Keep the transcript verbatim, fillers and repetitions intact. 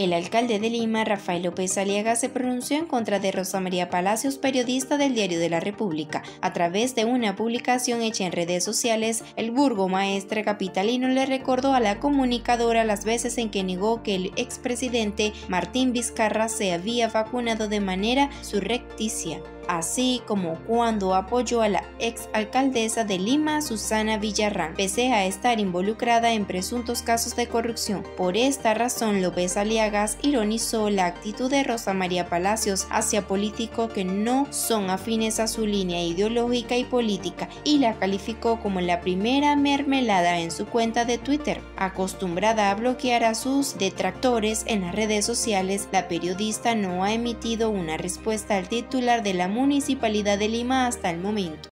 El alcalde de Lima, Rafael López Aliaga, se pronunció en contra de Rosa María Palacios, periodista del Diario de la República. A través de una publicación hecha en redes sociales, el burgomaestre capitalino le recordó a la comunicadora las veces en que negó que el expresidente Martín Vizcarra se había vacunado de manera surrepticia, así como cuando apoyó a la exalcaldesa de Lima, Susana Villarán, pese a estar involucrada en presuntos casos de corrupción. Por esta razón, López Aliaga ironizó la actitud de Rosa María Palacios hacia políticos que no son afines a su línea ideológica y política y la calificó como la primera mermelada en su cuenta de Twitter. Acostumbrada a bloquear a sus detractores en las redes sociales, la periodista no ha emitido una respuesta al titular de la Municipalidad de Lima hasta el momento.